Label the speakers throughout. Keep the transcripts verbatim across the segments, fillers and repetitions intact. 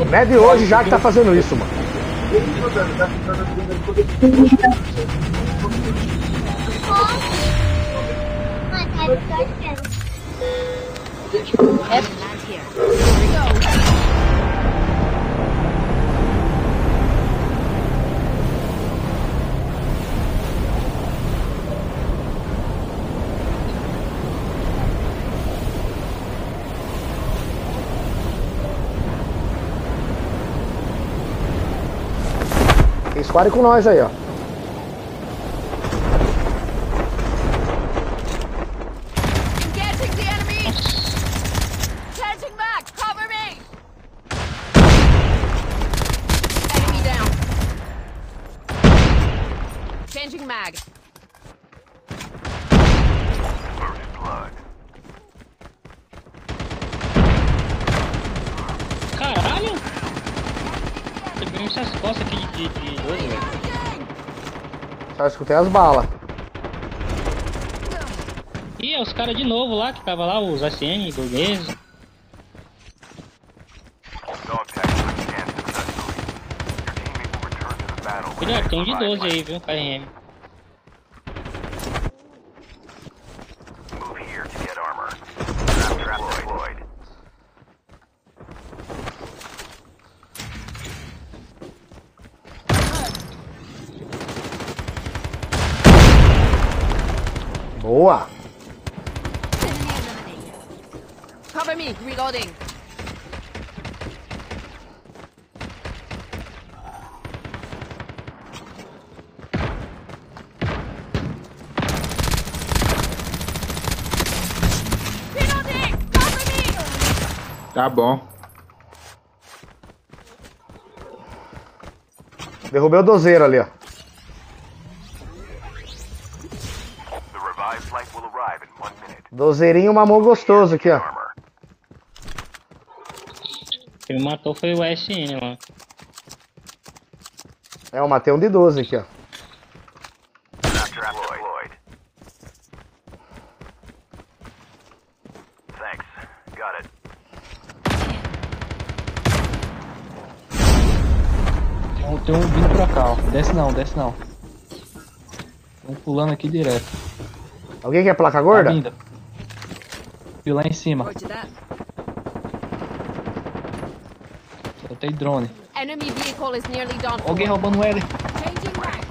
Speaker 1: Mede hoje já que tá fazendo isso, mano. Tem squad com nós aí, ó.
Speaker 2: Changing mag.
Speaker 3: Caralho! Você ganhou essas costas aqui de, de doze, velho.
Speaker 1: Só escutei as balas.
Speaker 3: Ih, é os caras de novo lá, que tava lá, os A C N, burgueses. Cuidado, tem um de doze aí, viu, K R M.
Speaker 1: Boa!
Speaker 2: Cover me, reloading. Reloading, cover me.
Speaker 4: Tá bom.
Speaker 1: Derrubei o dozeiro ali, ó. Dozeirinho mamou gostoso aqui, ó.
Speaker 3: Quem me matou foi o A S N, mano.
Speaker 1: É, eu matei um de doze aqui, ó.
Speaker 5: Tem um, tem um vindo pra cá, ó. Desce não, desce não. Tem um pulando aqui direto.
Speaker 1: Alguém quer placa gorda?
Speaker 5: Tá vindo. E lá em cima.
Speaker 2: Roger that.
Speaker 5: Soltei drone.
Speaker 2: Enemy vehicle is nearly done for.
Speaker 5: Alguém roubando ele.
Speaker 2: Changing mag.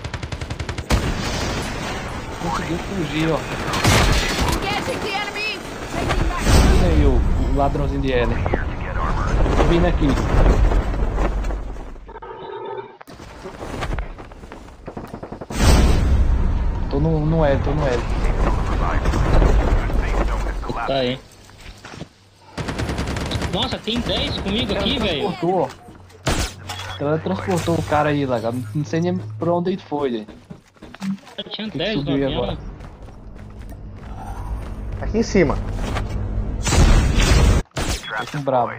Speaker 5: Conseguiu fugir, ó.
Speaker 2: Engaging the enemy. Changing mag.
Speaker 5: Aí o, o ladrãozinho de L. Tô vindo aqui. Tô no, no L, tô no L.
Speaker 3: Tá aí. Nossa, tem dez comigo aqui, velho.
Speaker 5: Transportou, ó. Ela transportou o cara aí, lá. Não sei nem pra onde ele foi, gente.
Speaker 3: Eu tinha
Speaker 5: que
Speaker 3: dez no
Speaker 5: subiu
Speaker 3: avião.
Speaker 5: agora?
Speaker 1: Aqui em cima.
Speaker 5: Tô com bravo.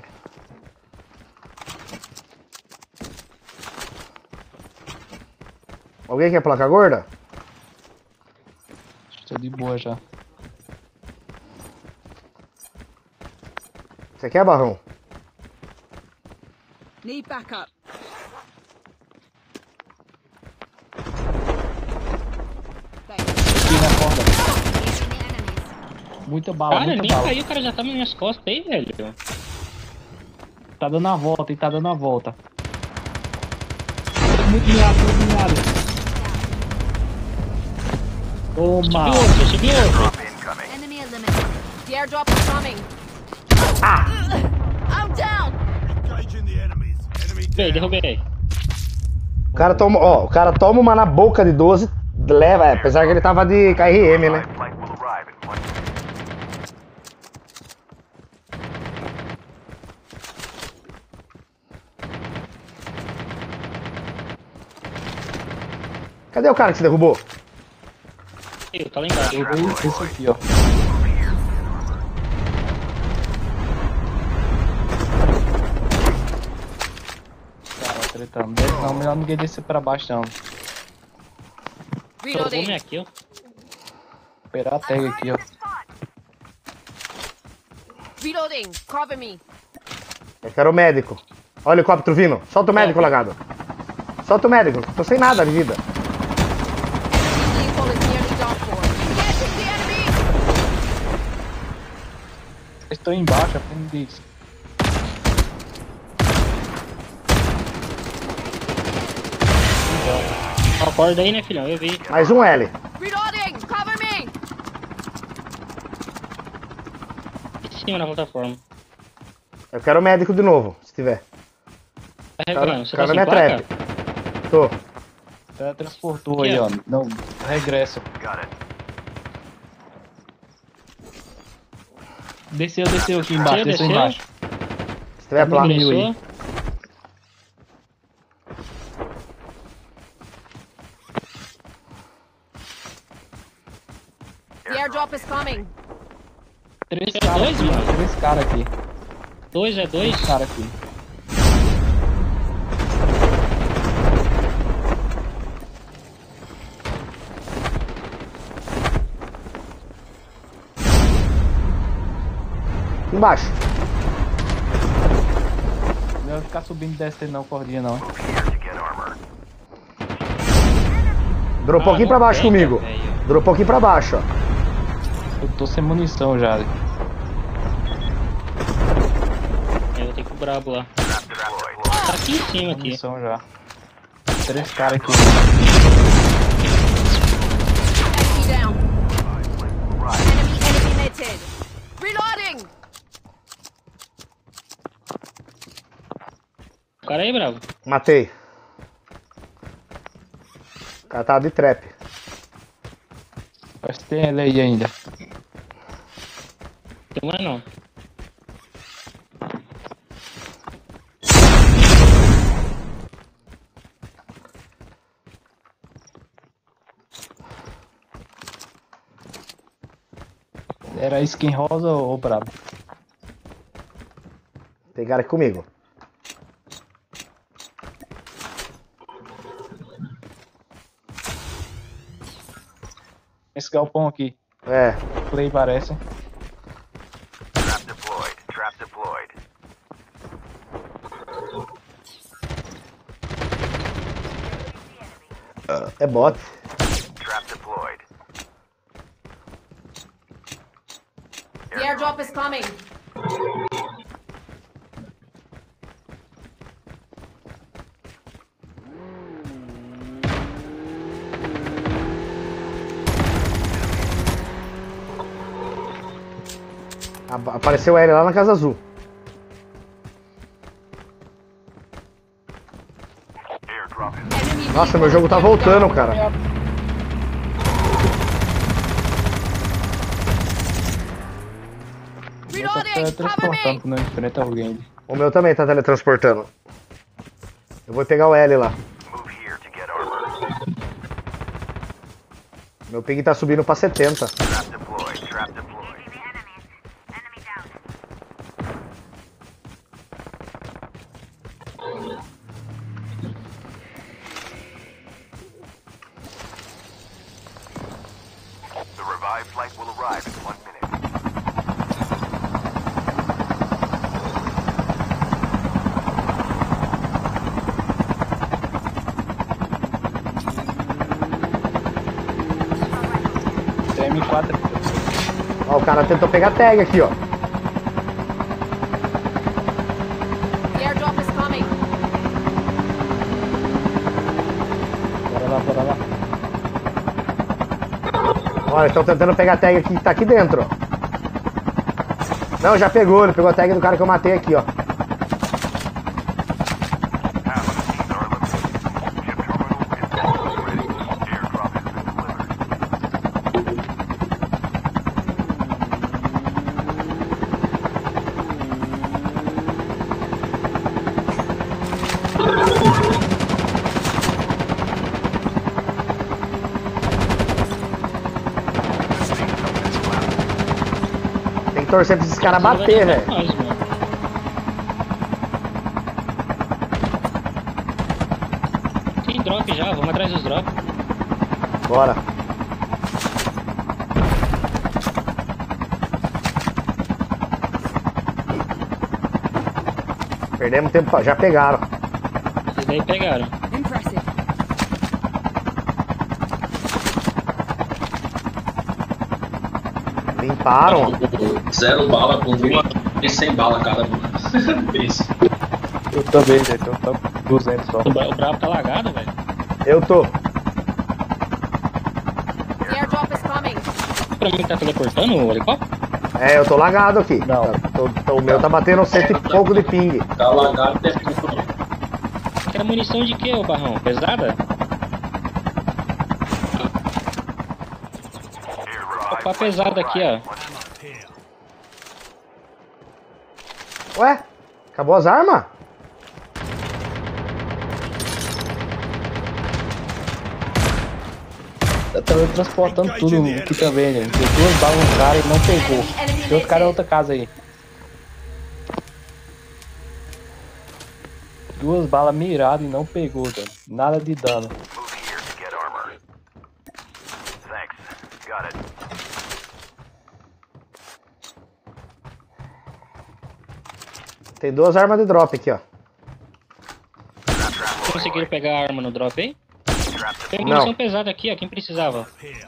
Speaker 1: Alguém quer placa gorda?
Speaker 5: Tô de boa já.
Speaker 1: Você quer, Barrão?
Speaker 2: Need backup.
Speaker 5: Aqui na corda. Muita bala,
Speaker 3: Cara,
Speaker 5: muita
Speaker 3: nem
Speaker 5: bala.
Speaker 3: caiu, o cara já tá nas minhas costas aí, velho.
Speaker 5: Tá dando a volta, e tá dando a volta. Muito miado, muito miado. Toma!
Speaker 3: Subiu outro, subiu outro.
Speaker 2: Enemy eliminated. The airdrop is coming. Ah! I'm down.
Speaker 3: Derrubei, derrubei.
Speaker 1: O cara toma, ó, o cara toma uma na boca de doze, leva, é, apesar que ele tava de K R M, né? Cadê o cara que se derrubou?
Speaker 3: Eu, tá lá embaixo.
Speaker 5: Eu dei esse aqui, ó. Cara, tretando. Desce não, melhor ninguém descer pra baixo não.
Speaker 3: Trocou
Speaker 2: Reloading.
Speaker 3: minha kill.
Speaker 5: Esperar a tag aqui, ó.
Speaker 2: Reloading. Cover me.
Speaker 1: Eu quero o médico. Olha o helicóptero vindo. Solta o médico, lagado. Solta o médico. Tô sem nada de vida.
Speaker 2: Vehicle is nearly done for. Engaging the enemy!
Speaker 5: Estou embaixo, aprende disso.
Speaker 3: Acorda aí, né, filhão? Eu vi.
Speaker 1: Mais um L.
Speaker 2: Reloading! Cover me!
Speaker 3: Em cima na plataforma.
Speaker 1: Eu quero o médico de novo, se tiver.
Speaker 3: Tá
Speaker 1: Cara,
Speaker 3: revelando. Você tá
Speaker 1: cara
Speaker 3: sem
Speaker 1: minha
Speaker 3: placa?
Speaker 1: trap. Tô.
Speaker 5: Teletransportou
Speaker 3: Aqui,
Speaker 5: aí,
Speaker 3: ó.
Speaker 5: ó. Não, regresso. Desceu, desceu aqui embaixo,
Speaker 3: Desceu,
Speaker 5: desceu
Speaker 3: desceu.
Speaker 5: embaixo.
Speaker 1: Se tiver placa.
Speaker 5: Diminuiu aí.
Speaker 3: Começou.
Speaker 2: The airdrop is coming.
Speaker 5: Três
Speaker 3: É
Speaker 5: caras
Speaker 3: dois,
Speaker 5: aqui,
Speaker 3: mano.
Speaker 5: três caras aqui.
Speaker 3: Dois é dois.
Speaker 5: Três caras aqui.
Speaker 1: Embaixo.
Speaker 5: Não vai ficar subindo e descendo não, cordinha não.
Speaker 1: Dropou
Speaker 3: Ah,
Speaker 1: aqui pra
Speaker 3: não
Speaker 1: baixo
Speaker 3: pega,
Speaker 1: comigo.
Speaker 3: velho.
Speaker 1: Dropou aqui pra baixo, ó.
Speaker 5: Eu tô sem munição já.
Speaker 3: Eu vou ter que ir pro brabo lá. Tá aqui em cima aqui.
Speaker 5: Munição já. Três caras aqui.
Speaker 2: Enemy down. Enemy eliminated. Reloading!
Speaker 3: O cara aí, bravo.
Speaker 1: Matei. O cara tava de trap.
Speaker 5: Acho que tem ele aí ainda.
Speaker 3: Tem mais não.
Speaker 5: Era skin rosa ou brabo?
Speaker 1: Pegaram aqui comigo.
Speaker 5: Esse galpão aqui.
Speaker 1: É.
Speaker 5: Play parece.
Speaker 4: Trap deployed. Trap deployed.
Speaker 1: É bot.
Speaker 4: Trap deployed.
Speaker 2: The airdrop is coming.
Speaker 1: Apa- Apareceu ele lá na Casa Azul.
Speaker 4: Airdrop is
Speaker 2: Enemy
Speaker 1: Nossa,
Speaker 2: vehicle
Speaker 1: meu jogo
Speaker 2: is
Speaker 1: tá
Speaker 2: nearly
Speaker 1: voltando,
Speaker 2: done.
Speaker 1: cara.
Speaker 5: Eu tô
Speaker 2: Reloading! Cover
Speaker 5: teletransportando
Speaker 2: me!
Speaker 5: quando eu enfrento alguém.
Speaker 1: O meu também tá teletransportando. Eu vou pegar o L lá.
Speaker 4: move here to get armor.
Speaker 1: Meu ping tá subindo pra setenta.
Speaker 4: Trap deployed. Trap deployed. The revived flight will arrive in one minute.
Speaker 5: Tem M quatro.
Speaker 1: Ó, o cara tentou pegar tag aqui, ó.
Speaker 2: The airdrop is coming.
Speaker 5: Bora lá, bora lá.
Speaker 1: Olha, estão tentando pegar a tag aqui que tá aqui dentro, ó. Não, já pegou, ele pegou a tag do cara que eu matei aqui, ó.
Speaker 4: Half of the teams are eliminated. Chip terminal is almost ready. Airdrop has been delivered.
Speaker 1: Tem que torcer pra esses caras
Speaker 3: Vai
Speaker 1: bater,
Speaker 3: dar
Speaker 1: velho.
Speaker 3: nós, mano. Tem drop já, vamos atrás dos drops.
Speaker 1: Bora. Perdemos tempo, pra- já pegaram.
Speaker 3: Vocês daí pegaram.
Speaker 2: Impressive.
Speaker 1: Limparam.
Speaker 6: Zero bala com uma e cem bala cada uma. Isso.
Speaker 5: Eu também, velho. Eu tô com duzentos só.
Speaker 3: O, bra o bravo tá lagado, velho.
Speaker 1: Eu tô.
Speaker 2: The airdrop is coming.
Speaker 3: Pra mim tá teleportando o helicóptero?
Speaker 1: É, eu tô lagado aqui.
Speaker 5: Não.
Speaker 1: Tô- tô- o meu tá batendo cento e pouco de ping.
Speaker 6: Tá lagado deve ter tudo.
Speaker 3: Era munição de quê, ô Barrão? Pesada? Opa, pesada aqui, ó.
Speaker 1: Ué? Acabou as armas?
Speaker 5: Eu tô transportando tudo aqui também, né? Deu duas balas no cara e não pegou. Tem outro cara na outra casa aí. Duas balas miradas e não pegou, velho. Nada de dano.
Speaker 4: Moving here to get armor. Thanks. Got it.
Speaker 1: Tem duas armas de drop aqui, ó.
Speaker 3: Conseguiram pegar a arma no drop aí? Tem
Speaker 1: Não.
Speaker 3: munição pesada aqui, ó. Quem precisava?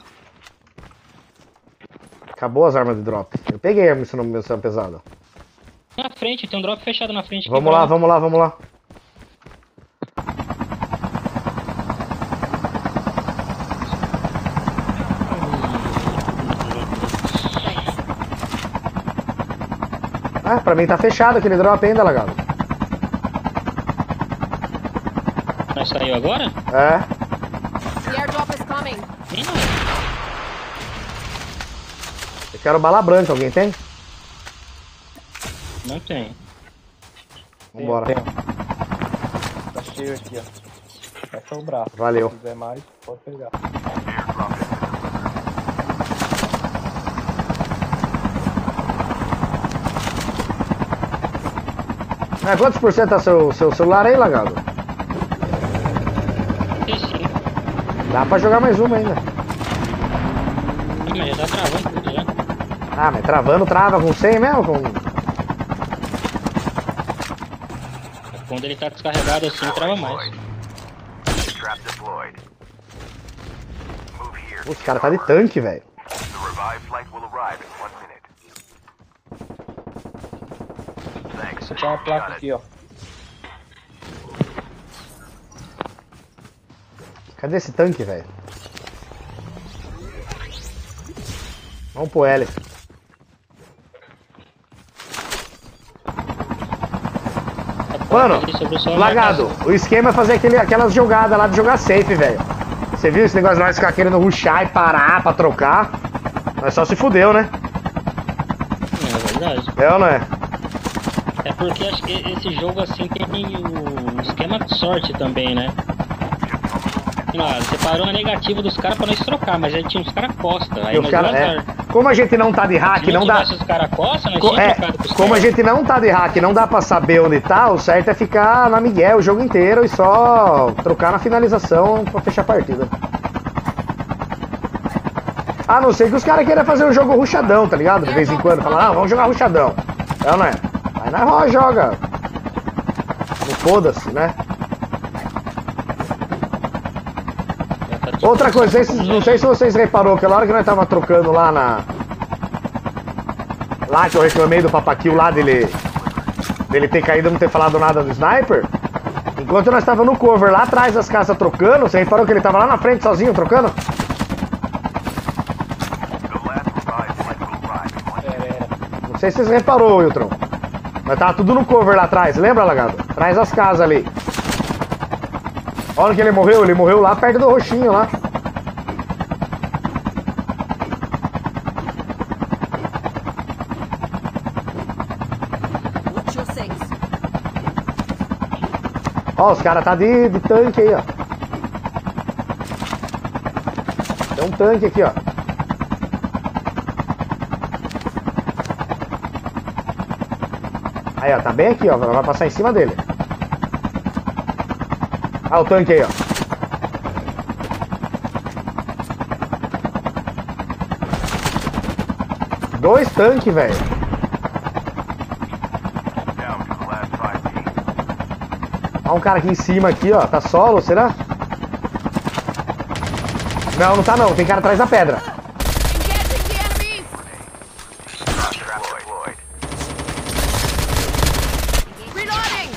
Speaker 1: Acabou as armas de drop. Eu peguei a munição, munição pesada.
Speaker 3: Na frente, tem um drop fechado na frente. aqui,
Speaker 1: Vamos lá,
Speaker 3: bravo.
Speaker 1: vamos lá, vamos lá. Ah, pra mim tá fechado aquele drop ainda, lagado.
Speaker 3: Nós saiu agora?
Speaker 1: É.
Speaker 2: The airdrop is coming.
Speaker 3: Ih, não.
Speaker 1: Eu quero bala branca, alguém tem?
Speaker 3: Não tem.
Speaker 1: Vambora.
Speaker 5: Tem, tem. Tá cheio aqui, ó. Fecha o braço.
Speaker 1: Valeu.
Speaker 5: Se quiser mais, pode pegar.
Speaker 4: Airdrop has been delivered.
Speaker 1: Ah, quantos por cento tá seu, seu celular aí, lagado?
Speaker 3: Tem sim.
Speaker 1: Dá pra jogar mais uma ainda.
Speaker 3: Ih, mas já tá travando tudo já.
Speaker 1: Ah, mas travando, trava com cem mesmo? Com...
Speaker 3: Quando ele tá descarregado assim, trava mais.
Speaker 4: Trap deployed. Move here.
Speaker 1: Os caras tá de tanque, velho.
Speaker 4: The revived flight will arrive in one minute. Thanks.
Speaker 5: Você tem uma placa aqui, ó.
Speaker 1: Cadê esse tanque, velho? Vamos pro L. Mano,
Speaker 3: Ele sobrou só a
Speaker 1: lagado,
Speaker 3: marcação.
Speaker 1: o esquema é fazer aquele, aquelas jogadas lá de jogar safe, velho. Você viu esse negócio de nós ficar querendo rushar e parar pra trocar? Nós só se fudeu, né?
Speaker 3: É verdade.
Speaker 1: É ou não é?
Speaker 3: É porque acho que esse jogo assim tem o esquema de sorte também, né? Ah, você parou na negativa dos caras pra nós trocar, mas aí tinha uns caras costa. Aí
Speaker 1: E os
Speaker 3: nós
Speaker 1: cara,
Speaker 3: deu
Speaker 1: é,
Speaker 3: azar.
Speaker 1: como a gente não tá de hack,
Speaker 3: Se não,
Speaker 1: não dá.
Speaker 3: tivesse os caras costa, nós
Speaker 1: Co-
Speaker 3: tínhamos
Speaker 1: é,
Speaker 3: trocado com os
Speaker 1: como a
Speaker 3: caras.
Speaker 1: gente não tá de hack, não dá pra saber onde tá, o certo é ficar na Miguel o jogo inteiro e só trocar na finalização pra fechar a partida. A não ser que os caras queiram fazer um jogo ruchadão, tá ligado? De vez em quando, falar, ah, vamos jogar ruchadão. É ou não é? Aí nós ro- joga. Não foda-se, né? Outra coisa, não sei, se, não sei se vocês reparou que na hora que nós tava trocando lá na... Lá que eu reclamei do Papaquil lá dele... Dele ter caído e não ter falado nada do sniper. Enquanto nós tava no cover lá atrás das casas trocando, você reparou que ele tava lá na frente sozinho trocando?
Speaker 4: The last revived flight will arrive in one minute.
Speaker 1: Não sei se vocês reparou, Wiltron. Mas tava tudo no cover lá atrás, lembra, lagado? Atrás das casas ali. Olha que ele morreu, ele morreu lá perto do roxinho lá.
Speaker 2: Watch your six.
Speaker 1: Ó, os caras tá de, de tanque aí, ó. Tem um tanque aqui, ó. Aí, ó, tá bem aqui, ó. Vai passar em cima dele. Ah, o tanque aí, ó. Dois tanques, velho.
Speaker 4: Down to the last five teams.
Speaker 1: Ó um cara aqui em cima aqui, ó. Tá solo, será? Não, não tá não. Tem cara atrás da pedra.
Speaker 2: Engaging the enemies.
Speaker 4: Trap deployed.
Speaker 2: Reloading.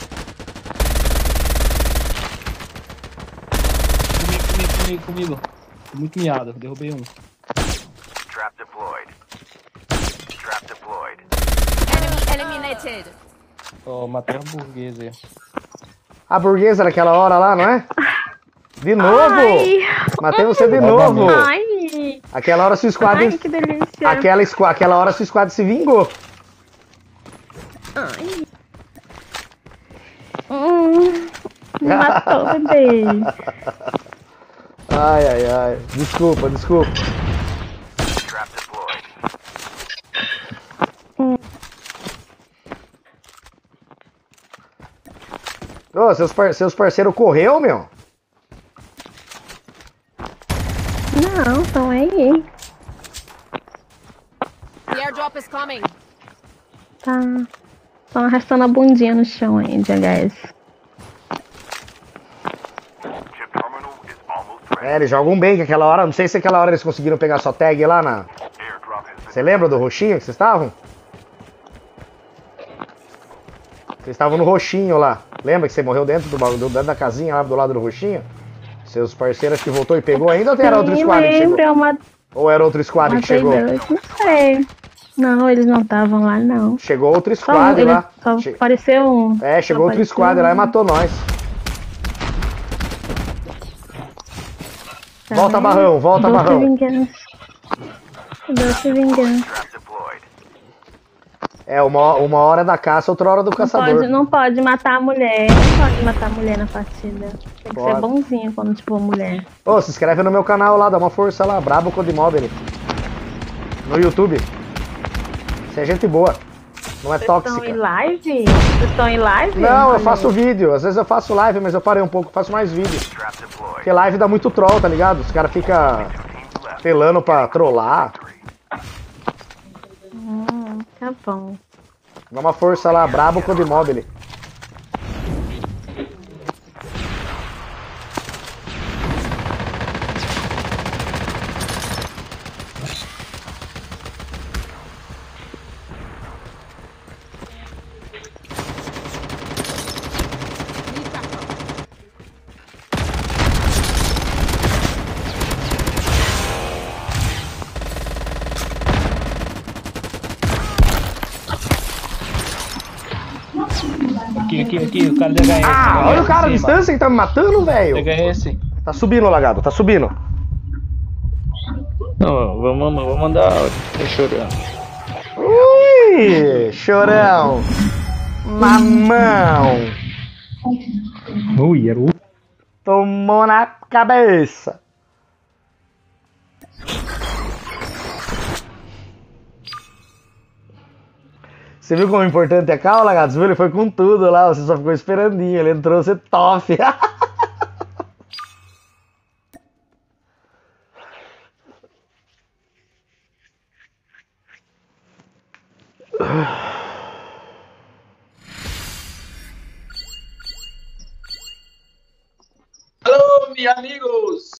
Speaker 5: Comigo, comigo, comigo, comigo. Tô muito miado, derrubei um.
Speaker 4: Trap deployed. Trap deployed.
Speaker 2: Enemy eliminated.
Speaker 5: Ó, matei a burguesa aí.
Speaker 1: A burguesa naquela hora lá, não é? De novo!
Speaker 7: Ai.
Speaker 1: Matei você de novo!
Speaker 7: Ai,
Speaker 1: Aquela hora sua squad.
Speaker 7: ai, que delícia.
Speaker 1: Aquela, squa- aquela hora sua squad se vingou.
Speaker 7: Ai. Hum, me matou, bebê.
Speaker 1: Ai, ai, ai. Desculpa, desculpa.
Speaker 4: Trap deployed.
Speaker 1: Ô, seus, par seus parceiros correu, meu?
Speaker 7: Não, estão aí.
Speaker 2: The airdrop is coming.
Speaker 7: Tá. Estão arrastando a bundinha no chão aí de H S.
Speaker 4: Chip terminal is almost ready.
Speaker 1: É, eles jogam bem que aquela hora. Não sei se aquela hora eles conseguiram pegar sua tag lá na.
Speaker 4: Airdrop has been
Speaker 1: Você lembra do roxinho que vocês estavam? Vocês estavam no roxinho lá. Lembra que você morreu dentro, do, baú- do- dentro da casinha lá do lado do roxinho? Seus parceiros que voltou e pegou ainda ou era outro
Speaker 7: Sim,
Speaker 1: squad que
Speaker 7: lembro,
Speaker 1: chegou?
Speaker 7: eu ma-
Speaker 1: Ou era outro squad que
Speaker 7: matei
Speaker 1: chegou?
Speaker 7: dois, não sei. Não, eles não estavam lá, não.
Speaker 1: Chegou outro
Speaker 7: Só,
Speaker 1: squad
Speaker 7: ele,
Speaker 1: lá.
Speaker 7: só
Speaker 1: Che-
Speaker 7: apareceu um.
Speaker 1: É, chegou
Speaker 7: Só
Speaker 1: outro
Speaker 7: apareceu
Speaker 1: squad lá e
Speaker 7: um.
Speaker 1: matou nós.
Speaker 7: Tá
Speaker 1: Volta,
Speaker 7: vendo?
Speaker 1: Barrão, volta,
Speaker 7: Doce
Speaker 1: Barrão.
Speaker 7: vingança. Doce vingança.
Speaker 4: trap deployed.
Speaker 1: É, uma, uma hora é da caça, outra hora do
Speaker 7: Não
Speaker 1: caçador.
Speaker 7: pode, não pode matar a mulher. Não pode matar a mulher na partida. Tem que
Speaker 1: Pode.
Speaker 7: ser bonzinho quando for mulher.
Speaker 1: Ô, se inscreve no meu canal lá, dá uma força lá, Brabo Codimobile. No YouTube. Você é gente boa. Não é
Speaker 7: Vocês estão
Speaker 1: tóxica.
Speaker 7: em live? Vocês estão em live?
Speaker 1: Não, eu
Speaker 7: Olha
Speaker 1: faço
Speaker 7: aí.
Speaker 1: vídeo. Às vezes eu faço live, mas eu parei um pouco, faço mais vídeo.
Speaker 4: Trap deployed.
Speaker 1: Porque live dá muito troll, tá ligado? Os caras ficam
Speaker 4: Teams left.
Speaker 1: pelando pra trollar.
Speaker 7: Hum, tá bom.
Speaker 1: Dá uma força lá, Brabo Codimobile.
Speaker 2: Need backup.
Speaker 5: Aqui, aqui, aqui, o cara do H S.
Speaker 1: Ah, olha o cara à distância que tá me matando, velho.
Speaker 5: H S.
Speaker 1: Tá subindo o lagado, tá subindo.
Speaker 5: Não, vamos, vamos mandar áudio. Tô chorando.
Speaker 1: Ui, chorão. Mamão.
Speaker 5: Ui, era o.
Speaker 1: Tomou na cabeça. Você viu como é importante é a cal, Lagados? Viu? Ele foi com tudo lá, você só ficou esperandinho. Ele entrou, você tofe.
Speaker 6: Alô, meus amigos!